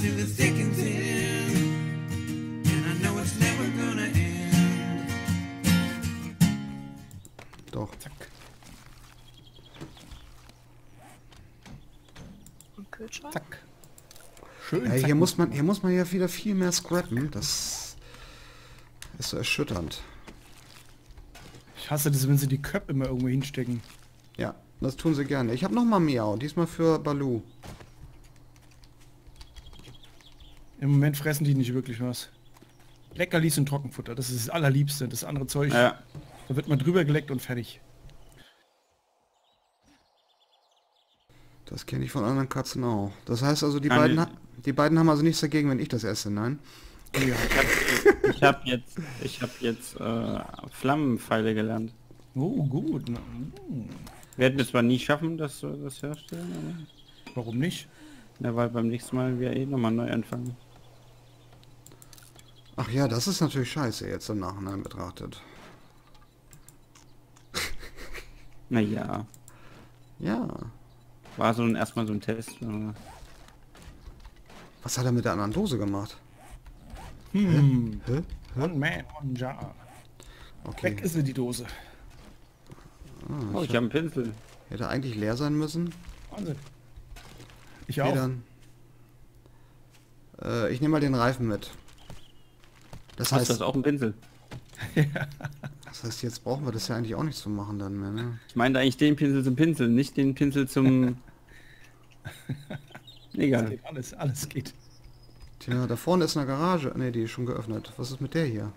through the thick and thin, and I know it's never gonna end. Doch. Zack. Im Kühlschrank? Zack. Schön. Ja, zack. hier muss man ja wieder viel mehr scrappen. Das ist so erschütternd. Ich hasse das, wenn sie die Köpfe immer irgendwo hinstecken. Ja, das tun sie gerne. Ich habe noch mal Miau, diesmal für Balu. Im Moment fressen die nicht wirklich was. Leckerlis und Trockenfutter, das ist das allerliebste. Das andere Zeug, Ja. da wird man drüber geleckt und fertig. Das kenne ich von anderen Katzen auch. Das heißt also, die Kann beiden haben also nichts dagegen, wenn ich das esse, nein? Ja. Ich hab jetzt Flammenpfeile gelernt. Oh, gut. Na, Wir werden es zwar nie schaffen, das herstellen, warum nicht? aber ja, weil beim nächsten Mal wir eh nochmal neu anfangen. Ach ja, das ist natürlich scheiße jetzt im Nachhinein betrachtet. Naja, Ja. war so erstmal so ein Test. Aber Was hat er mit der anderen Dose gemacht? Hm. Hä? One man, one jar. Okay. Weg ist sie, die Dose. oh, ich habe einen Pinsel. Hätte eigentlich leer sein müssen. Wahnsinn. Ich Okay, auch. dann. Ich nehme mal den Reifen mit. Das Hast du das heißt, auch einen Pinsel? das heißt, jetzt brauchen wir das ja eigentlich auch nicht zu machen dann mehr, ne? Ich meinte eigentlich den Pinsel zum Pinsel, nicht den Pinsel zum... Egal. Geht alles geht. Tja, da vorne ist eine Garage. Ne, die ist schon geöffnet. Was ist mit der hier?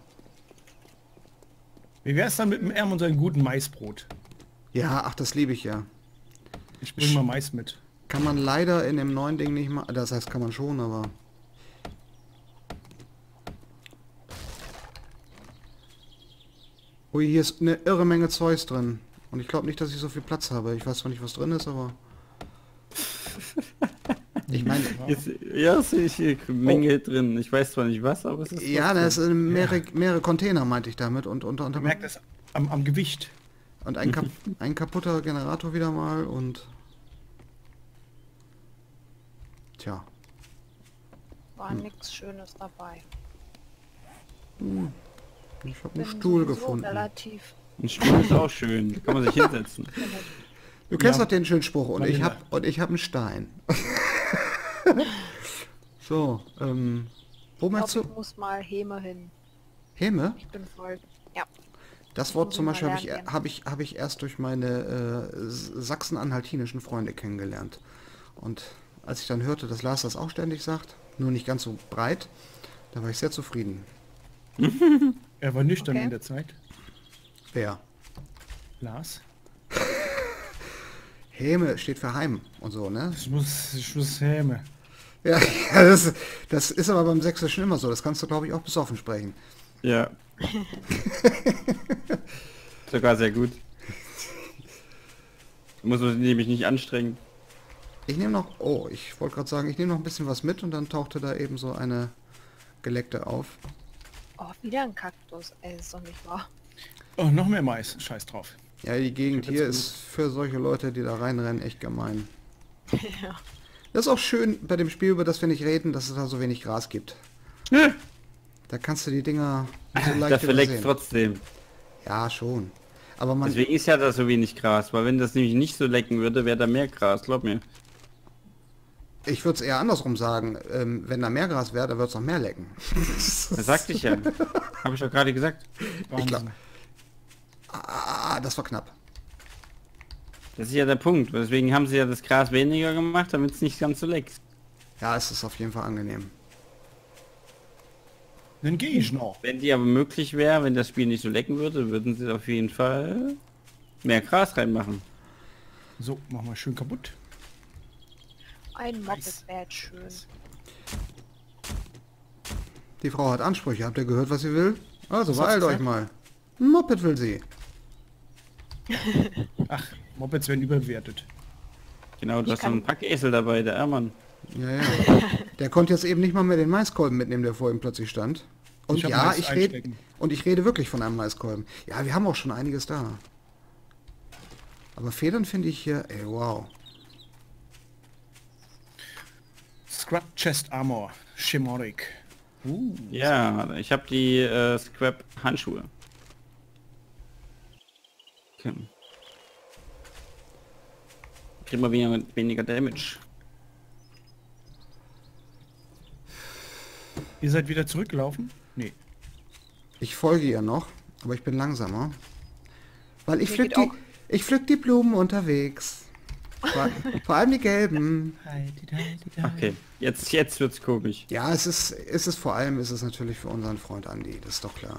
Wie wär's dann mit dem Erm und seinem guten Maisbrot? Ja, ach, das liebe ich ja. Ich bring mal Mais mit. Kann man leider in dem neuen Ding nicht mal... Das heißt, kann man schon, aber... Ui, hier ist eine irre Menge Zeugs drin. Und ich glaube nicht, dass ich so viel Platz habe. Ich weiß zwar nicht, was drin ist, aber... Ich meine... Ja, sehe ich hier Menge drin. Ich weiß zwar nicht was, aber es ist... Ja, trotzdem. das sind mehrere Container, meinte ich damit. Und Man merkt das am Gewicht. und ein kaputter Generator wieder mal und... Tja. War nichts Schönes dabei. Ich habe Bin einen Stuhl sowieso gefunden. Relativ. Ein Stuhl ist auch schön. Da kann man sich hinsetzen. Du kennst Ja. doch den schönen Spruch und ich Vanille. hab einen Stein. So, wo Ich meinst glaube, du? ich muss mal Häme hin. Häme? Ich bin voll. Ja. Das Wort Muss zum ich Beispiel mal habe ich, lernen hab ich erst durch meine sachsen-anhaltinischen Freunde kennengelernt. Und als ich dann hörte, dass Lars das auch ständig sagt, nur nicht ganz so breit, da war ich sehr zufrieden. Er war nüchtern Okay. in der Zeit. Wer? Lars. Häme steht für Heim und so, ne? Ich muss Häme. Ja, das ist aber beim Sächsischen immer so. Das kannst du, glaube ich, auch besoffen sprechen. Ja. Sogar sehr gut. Muss man sich nämlich nicht anstrengen. Ich nehme noch, oh, ich wollte gerade sagen, ich nehme noch ein bisschen was mit und dann tauchte da eben so eine geleckte auf. Oh, wieder ein Kaktus. Ey, ist doch nicht wahr. Oh, noch mehr Mais. Scheiß drauf. Ja, die Gegend Ich hab hier jetzt ist für solche Leute, die da reinrennen, echt gemein. Ja. Das ist auch schön bei dem Spiel, über das wir nicht reden, dass es da so wenig Gras gibt. Da kannst du die Dinger nicht so leicht Dafür leckt übersehen. trotzdem. Ja, schon. Aber man, Deswegen ist ja da so wenig Gras, weil wenn das nämlich nicht so lecken würde, wäre da mehr Gras, glaub mir. ich würde es eher andersrum sagen. Wenn da mehr Gras wäre, dann wird es noch mehr lecken. Das sagte ich ja. Habe ich doch gerade gesagt. Ich glaub, Wahnsinn. das war knapp. Das ist ja der Punkt. Deswegen haben sie ja das Gras weniger gemacht, damit es nicht ganz so leckt. Ja, es ist auf jeden Fall angenehm. Dann gehe ich noch. Wenn die aber möglich wäre, wenn das Spiel nicht so lecken würde, würden sie auf jeden Fall mehr Gras reinmachen. So, machen wir schön kaputt. Ein Moped wäre jetzt schön. Die Frau hat Ansprüche. Habt ihr gehört, was sie will? Also Was hat's beeilt euch gesagt? mal. Ein Moped will sie. Ach, Mopeds werden überbewertet. Genau, du Ich hast noch einen kann- Packesel dabei, der Ermann. Ja, ja. Der konnte jetzt eben nicht mal mehr den Maiskolben mitnehmen, der vor ihm plötzlich stand. Und Ich hab ja, Mais ich rede einstecken. und ich rede wirklich von einem Maiskolben. Ja, wir haben auch schon einiges da. Aber Federn finde ich hier, ey, wow. Scrap Chest Armor. Shimoric. Ja, ich habe die Scrap Handschuhe. Okay. Kriegen wir weniger Damage. Ihr seid wieder zurückgelaufen? Nee. Ich folge ihr noch, aber ich bin langsamer. Weil ich Mir pflück geht die, auch. ich pflück die Blumen unterwegs. Vor allem die gelben. Okay, jetzt wird's komisch. Ja, es ist vor allem ist es natürlich für unseren Freund Andi, das ist doch klar.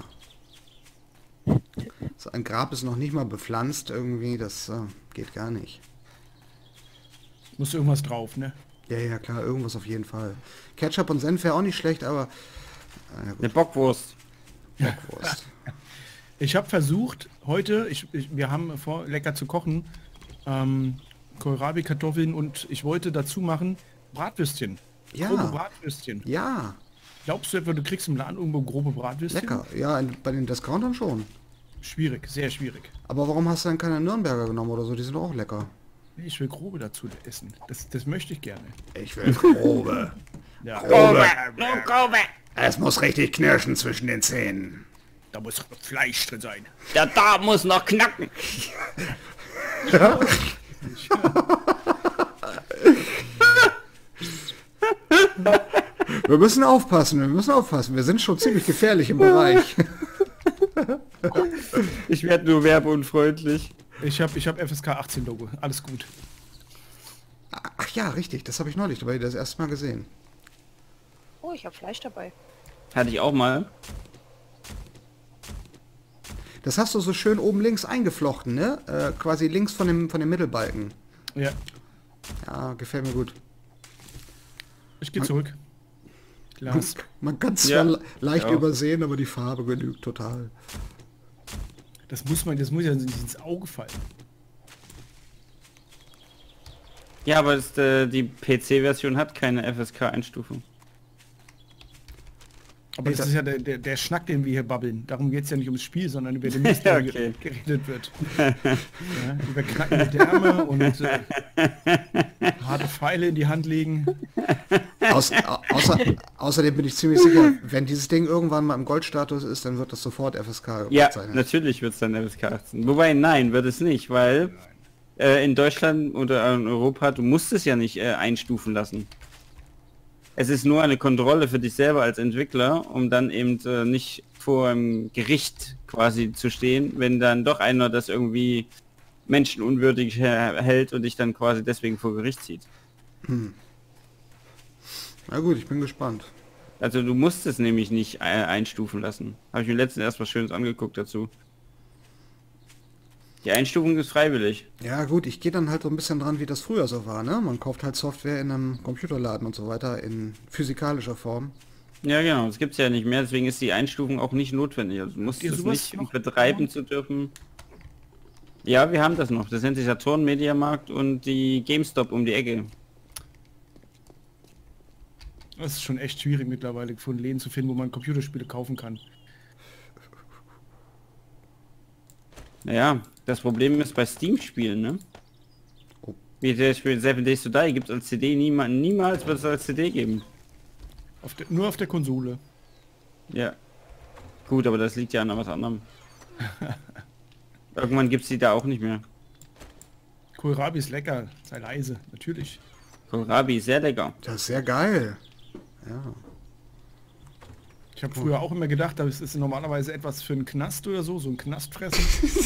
So ein Grab ist noch nicht mal bepflanzt irgendwie, das geht gar nicht. Muss irgendwas drauf, ne? Ja, ja, klar, irgendwas auf jeden Fall. Ketchup und Senf wäre auch nicht schlecht, aber Eine Bockwurst. Bockwurst. Ich habe versucht, heute, wir haben vor, lecker zu kochen, Kohlrabi-Kartoffeln und ich wollte dazu machen Bratwürstchen. Ja. Grobe Bratwürstchen. Ja, Glaubst du etwa, du kriegst im Laden irgendwo grobe Bratwürstchen? lecker. Ja, bei den Discountern schon. Schwierig, sehr schwierig. Aber warum hast du dann keine Nürnberger genommen oder so? Die sind doch auch lecker. Nee, ich will grobe dazu essen. Das möchte ich gerne. Ich will grobe. Ja, Es muss richtig knirschen zwischen den Zähnen. da muss Fleisch drin sein. Der Darm muss noch knacken. Wir müssen aufpassen, wir sind schon ziemlich gefährlich im Bereich. Ich werde nur werbeunfreundlich. Ich hab FSK 18 Logo. Alles gut. Ach ja, richtig, das habe ich neulich dabei das erste Mal gesehen. Oh, ich habe Fleisch dabei. Hatte ich auch mal. Das hast du so schön oben links eingeflochten, ne? Quasi links von dem Mittelbalken. Ja, Ja, gefällt mir gut. ich gehe zurück. Glas. Man kann es Ja, zwar leicht ja. übersehen, aber die Farbe genügt total. Das muss ja nicht ins Auge fallen. Ja, aber die PC-Version hat keine FSK-Einstufung. Aber das ist ja der Schnack, den wir hier babbeln. Darum geht es ja nicht ums Spiel, sondern über den Mist, Ja, der okay. geredet wird. Ja, über knackende Därme und harte Pfeile in die Hand legen. Außerdem bin ich ziemlich sicher, wenn dieses Ding irgendwann mal im Goldstatus ist, dann wird das sofort FSK Ja, sein. natürlich wird es dann FSK 18. Wobei, nein, wird es nicht, weil in Deutschland oder in Europa, du musst es ja nicht einstufen lassen. Es ist nur eine Kontrolle für dich selber als Entwickler, um dann eben nicht vor einem Gericht quasi zu stehen, wenn dann doch einer das irgendwie menschenunwürdig hält und dich dann quasi deswegen vor Gericht zieht. Na gut, ich bin gespannt. Also du musst es nämlich nicht einstufen lassen. Habe ich mir letztens erst was Schönes angeguckt dazu. Die Einstufung ist freiwillig. Ja gut, ich gehe dann halt so ein bisschen dran, wie das früher so war, ne? Man kauft halt Software in einem Computerladen und so weiter in physikalischer Form. Ja genau, das gibt's ja nicht mehr, deswegen ist die Einstufung auch nicht notwendig. Also du musst ihr es sowas nicht, um noch betreiben zu dürfen. Ja, wir haben das noch. Das nennt sich Saturn, Mediamarkt und die GameStop um die Ecke. Das ist schon echt schwierig mittlerweile, von Läden zu finden, wo man Computerspiele kaufen kann. Naja, das Problem ist bei Steam-Spielen, ne? Oh. Wie das Spiel 7 Days to Die gibt es als CD niemals wird es als CD geben. Nur auf der Konsole. Ja. Gut, aber das liegt ja an was anderem. Irgendwann gibt es die da auch nicht mehr. Kohlrabi ist lecker, sei leise, natürlich. Kohlrabi ist sehr lecker. Das ist sehr geil. Ja. Ich habe früher auch immer gedacht, das ist normalerweise etwas für einen Knast oder so ein Knastfressen.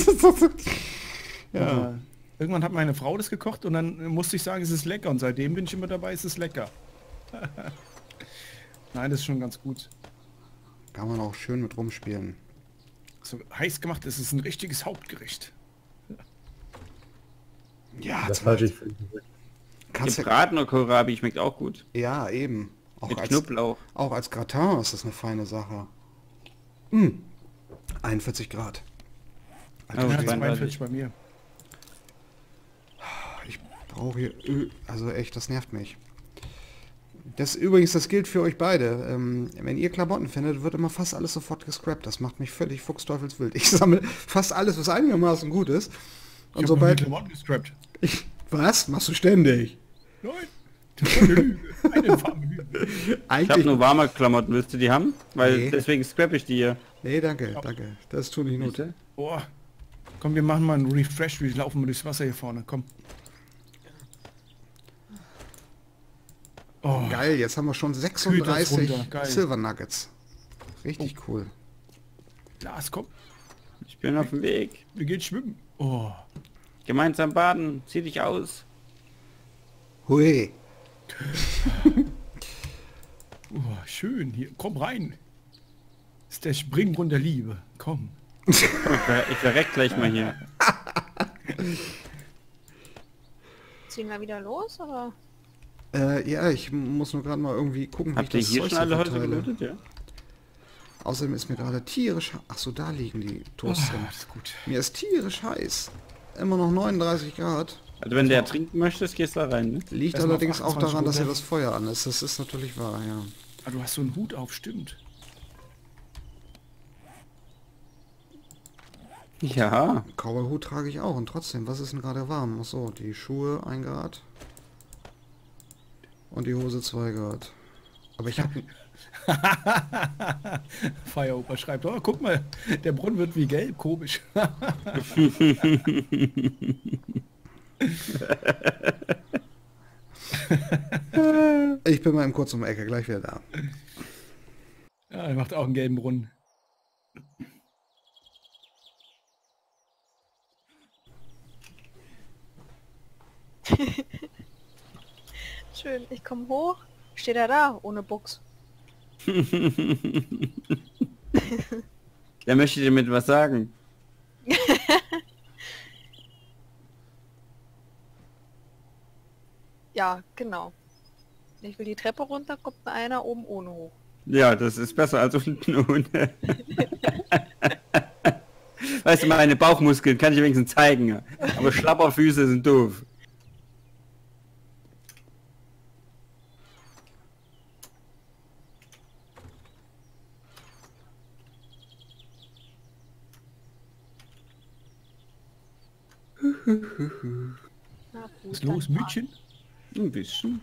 Ja. Irgendwann hat meine Frau das gekocht und dann musste ich sagen, es ist lecker und seitdem bin ich immer dabei, es ist lecker. Nein, das ist schon ganz gut. Kann man auch schön mit rumspielen. So heiß gemacht, es ist ein richtiges Hauptgericht. Ja, Das halte ich für kannst ja, Gebratener Kohlrabi schmeckt auch gut. ja, eben. Mit Knoblauch. Auch als Gratin ist das eine feine Sache. 41 Grad. Alter, Oh, Ja, Schwede, 42 bei mir. ich brauche hier Öl. Also echt, das nervt mich. Das übrigens, das gilt für euch beide. Wenn ihr Klamotten findet, wird immer fast alles sofort gescrapt. Das macht mich völlig fuchsteufelswild. Ich sammle fast alles, was einigermaßen gut ist. Und Ich habe sobald... Klamotten gescrapt. Was? Machst du ständig? Nein, das ist eine Lüge. Eine infame Lüge. Ich habe Eigentlich... nur warme Klamotten, willst du die haben? Weil Nee. deswegen scrap ich die hier. Nee, danke, danke. Das tut nicht Not. Bitte? Boah. Komm, wir machen mal einen Refresh, wir laufen mal durchs Wasser hier vorne, komm. Oh, Geil, jetzt haben wir schon Kühlt 36 das runter, geil. Silver Nuggets. Richtig cool. Lars, komm, Ich bin auf dem Weg. wir gehen schwimmen. Oh, Gemeinsam baden. Zieh dich aus. Hui. schön, hier, komm rein. Das ist der Springbrunnen der Liebe, komm. Ich verreck gleich mal hier. Ziehen wir wieder los, oder? Ja, ich muss nur gerade mal irgendwie gucken, wie Habt ihr ich das hier Zeug schon so alle Häuser verteile. gelootet, ja? Außerdem ist mir gerade tierisch... Ach so, da liegen die Oh, Toasts drin. das ist gut. Mir ist tierisch heiß. Immer noch 39 Grad. Also wenn der trinken möchtest, gehst du da rein, ne? Liegt Erstmal auf allerdings auch 28 daran, dass hier runter. das Feuer an ist. Das ist natürlich wahr, ja. Ah, du hast so einen Hut auf, stimmt. Ja. Cowboy-Hut trage ich auch und trotzdem, was ist denn gerade warm? Ach so, die Schuhe 1 Grad. Und die Hose 2 Grad. Aber ich habe... Feieroper schreibt, oh, guck mal, der Brunnen wird wie gelb, komisch. Ich bin mal im kurz um die Ecke, gleich wieder da. Ja, er macht auch einen gelben Brunnen. Schön, ich komme hoch. Steht er da, ohne Buchs. Der möchte dir mit was sagen. Ja, genau. Ich will die Treppe runter, kommt mir einer oben ohne hoch. Ja, das ist besser als unten ohne. Weißt du, meine Bauchmuskeln kann ich wenigstens zeigen. Aber Schlapperfüße sind doof. Na gut, Was ist los, dann Mädchen? Ein bisschen.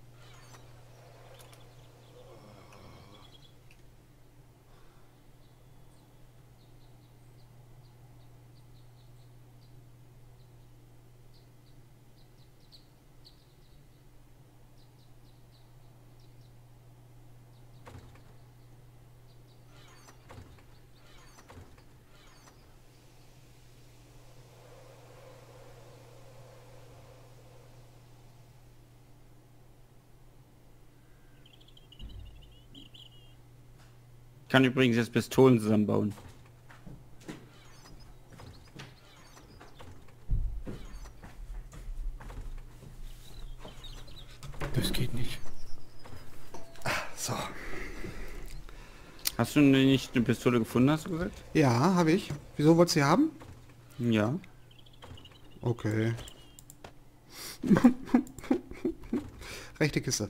Ich kann übrigens jetzt Pistolen zusammenbauen. Das geht nicht. So. Hast du nicht eine Pistole gefunden, hast du gesagt? Ja, habe ich. Wieso wolltest du sie haben? Ja. Okay. Rechte Kiste.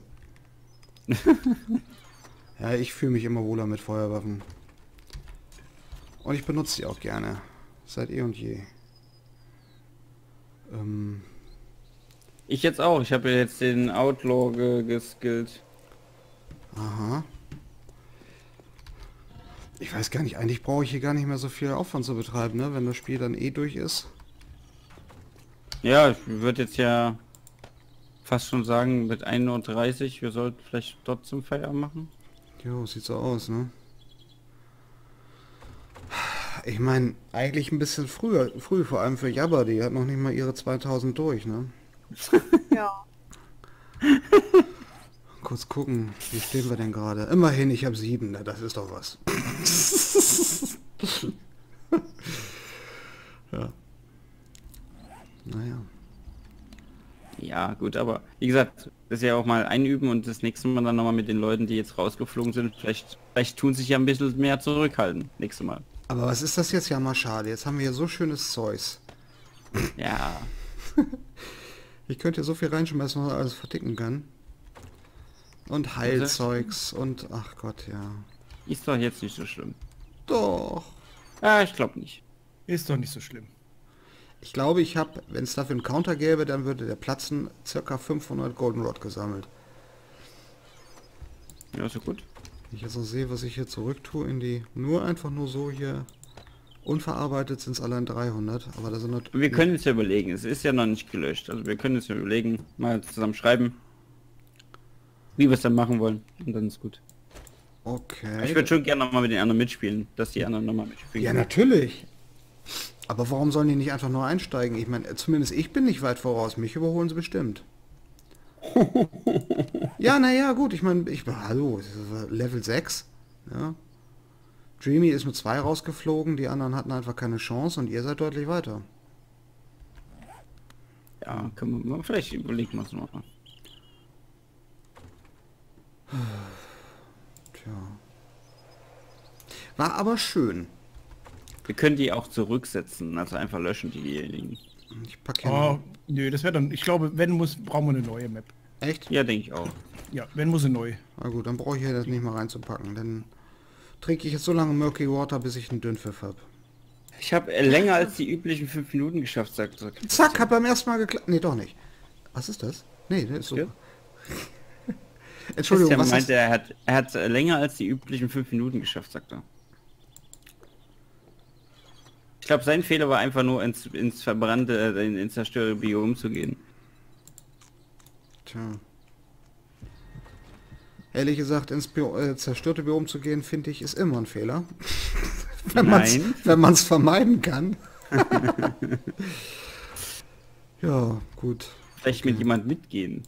Ja, ich fühle mich immer wohler mit Feuerwaffen. Und ich benutze sie auch gerne. Seit eh und je. Ich jetzt auch. Ich habe ja jetzt den Outlaw geskillt. Aha. Ich weiß gar nicht, eigentlich brauche ich hier gar nicht mehr so viel Aufwand zu betreiben, ne? Wenn das Spiel dann eh durch ist. Ja, ich würde jetzt ja fast schon sagen, mit 1:30 Uhr, wir sollten vielleicht trotzdem Feierabend machen. Jo, sieht so aus, ne? Ich meine, eigentlich ein bisschen früh, vor allem für Jabba, die hat noch nicht mal ihre 2000 durch, ne? Ja, Kurz gucken, wie stehen wir denn gerade? Immerhin, ich habe 7, ne? Das ist doch was. Ja. Naja. Ja, gut, aber wie gesagt, das ist ja auch mal einüben und das nächste Mal dann nochmal mit den Leuten, die jetzt rausgeflogen sind, vielleicht tun sich ja ein bisschen mehr zurückhalten. Nächstes Mal. Aber was ist das jetzt? Ja mal schade. Jetzt haben wir hier so schönes Zeugs. Ja. Ich könnte hier so viel reinschmeißen, was man alles verticken kann. Und Heilzeugs und... Ach Gott, ja. Ist doch jetzt nicht so schlimm. Doch. Ah, ich glaube nicht. Ist doch nicht so schlimm. Ich glaube, ich habe, wenn es dafür einen Counter gäbe, dann würde der platzen, circa 500 Goldenrod gesammelt. Ja, so gut. Wenn ich jetzt noch sehe, was ich hier zurück tue in die... Einfach nur so hier... Unverarbeitet sind es allein 300, aber da sind Wir können es ja überlegen, es ist ja noch nicht gelöscht. Also wir können es ja überlegen, mal zusammen schreiben, wie wir es dann machen wollen. Und dann ist gut. Okay. Ich würde schon gerne nochmal mit den anderen mitspielen, dass die anderen nochmal mitspielen. Ja, natürlich. Aber warum sollen die nicht einfach nur einsteigen? Ich meine, zumindest ich bin nicht weit voraus. Mich überholen sie bestimmt. Ja, naja, gut. Ich meine, hallo, es ist Level 6. Ja. Dreamy ist mit 2 rausgeflogen. Die anderen hatten einfach keine Chance und ihr seid deutlich weiter. Ja, können wir, vielleicht überlegen wir es noch mal. Tja. War aber schön. Wir können die auch zurücksetzen, also einfach löschen diejenigen. Ich packe hier Oh, noch- nö, das wäre dann... Ich glaube, wenn muss, brauchen wir eine neue Map. Echt? Ja, denke ich auch. Ja, wenn muss eine neue. Na gut, dann brauche ich hier das nicht mal reinzupacken. Dann trinke ich jetzt so lange Murky Water, bis ich einen Dünnpfiff habe. Ich habe länger als die üblichen 5 Minuten geschafft, sagt er. Zack, hat beim ersten Mal geklappt. Nee, doch nicht. Was ist das? Nee, das ist so. Ja. Entschuldigung, Christian was meinte, ist... er hat länger als die üblichen 5 Minuten geschafft, sagt er. Ich glaube, sein Fehler war einfach nur ins verbrannte, ins zerstörte Biom zu gehen. Tja. Ehrlich gesagt, ins zerstörte Biom zu gehen, finde ich, ist immer ein Fehler. Nein. Wenn man es vermeiden kann. Ja, gut. Vielleicht mit jemand mitgehen.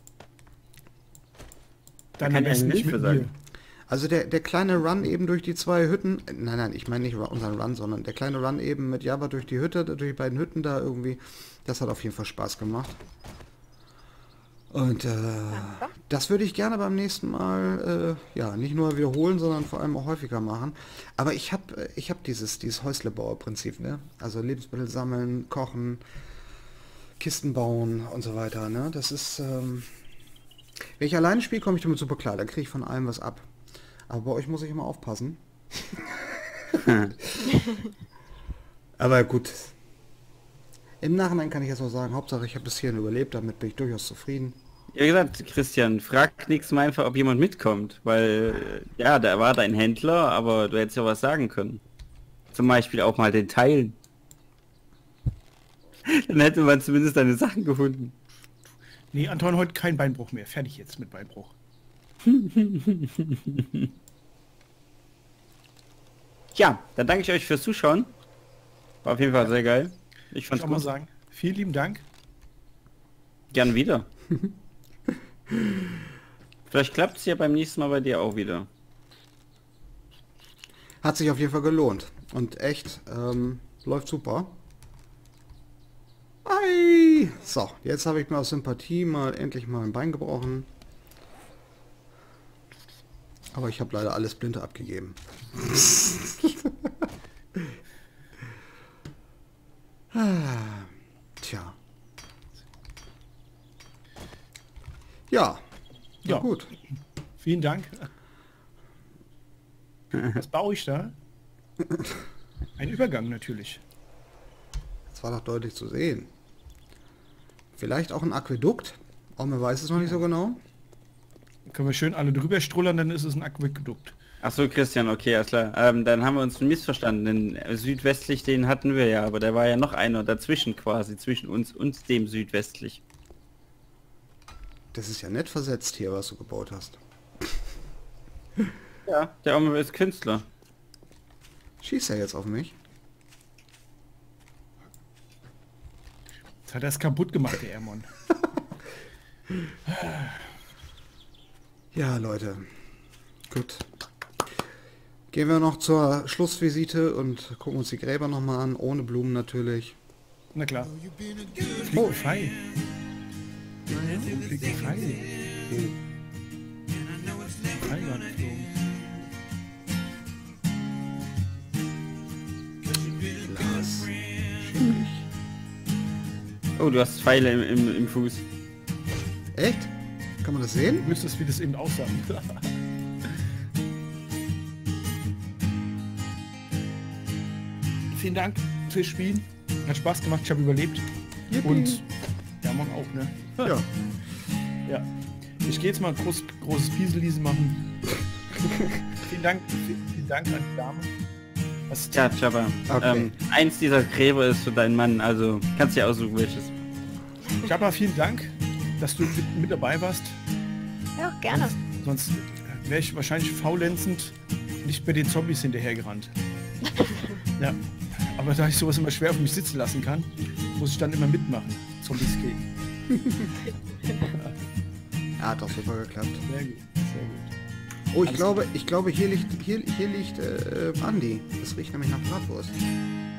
Dann kann am ja besten nicht Hilfe mit sein. mir. Also der kleine Run eben durch die 2 Hütten, nein, ich meine nicht unseren Run, sondern der kleine Run eben mit Java durch die Hütte, durch die beiden Hütten da irgendwie, das hat auf jeden Fall Spaß gemacht. Und das würde ich gerne beim nächsten Mal, ja, nicht nur wiederholen, sondern vor allem auch häufiger machen. Aber ich hab dieses Häuslebauer-Prinzip, ne? Also Lebensmittel sammeln, kochen, Kisten bauen und so weiter, ne? Das ist, wenn ich alleine spiele, komme ich damit super klar, da kriege ich von allem was ab. Aber bei euch muss ich immer aufpassen. Aber gut. Im Nachhinein kann ich jetzt noch sagen, Hauptsache ich habe bis hierhin überlebt, damit bin ich durchaus zufrieden. Wie gesagt, Christian, frag nächstes Mal einfach, ob jemand mitkommt, weil, ja, da war dein Händler, aber du hättest ja was sagen können. Zum Beispiel auch mal den Teilen. Dann hätte man zumindest deine Sachen gefunden. Nee, Anton, heute kein Beinbruch mehr. Fertig jetzt mit Beinbruch. Ja, dann danke ich euch fürs Zuschauen. War auf jeden Fall sehr geil. Ich Ich fand's kann mal gut. sagen, vielen lieben Dank. Gern wieder. Vielleicht klappt es ja beim nächsten Mal bei dir auch wieder. Hat sich auf jeden Fall gelohnt. Und echt, läuft super. Ei. So, jetzt habe ich mir aus Sympathie endlich mal ein Bein gebrochen. Aber ich habe leider alles Blinde abgegeben. Tja. Ja. Ja. Ja, gut. Vielen Dank. Was baue ich da? Ein Übergang natürlich. Das war doch deutlich zu sehen. Vielleicht auch ein Aquädukt. Auch man weiß es noch nicht so genau. Können wir schön alle drüber strullern, dann ist es ein Aquädukt. Ach so, Christian, okay, alles klar. Dann haben wir uns missverstanden. Den südwestlich, den hatten wir ja, aber da war ja noch einer dazwischen quasi, zwischen uns und dem südwestlich. Das ist ja nett versetzt hier, was du gebaut hast. Ja, der Oma ist Künstler. Schießt er jetzt auf mich? Jetzt hat er es kaputt gemacht, der Ermon. Ja, Leute. Gut. Gehen wir noch zur Schlussvisite und gucken uns die Gräber nochmal an, ohne Blumen natürlich. Na klar. You've been a good Fliegt ein Pfeil. Fliegt ein Pfeil. and I know it's never Pfeil war gonna geflogen. Lars. Oh, du hast Pfeile im Fuß. Echt? Kann man das sehen? Du wüsstest, wie das eben aussah. Vielen Dank fürs Spielen. Hat Spaß gemacht, ich habe überlebt. Yippie. Und ja, morgen auch, ne? Ja. Ja. Ich gehe jetzt mal ein großes Pieseliesen machen. Vielen Dank an die Dame. Was Ja, Jabba. Okay. Eins dieser Gräber ist für deinen Mann, also kannst dir aussuchen welches. Jabba, vielen Dank, dass du mit dabei warst. Ja, gerne. Sonst wäre ich wahrscheinlich faulenzend nicht mehr den Zombies hinterhergerannt. Ja, aber da ich sowas immer schwer auf mich sitzen lassen kann, muss ich dann immer mitmachen. Zombies killen. Ja, hat doch super geklappt. Sehr gut, sehr gut. Oh, ich glaube, hier liegt Andi. Das riecht nämlich nach Bratwurst.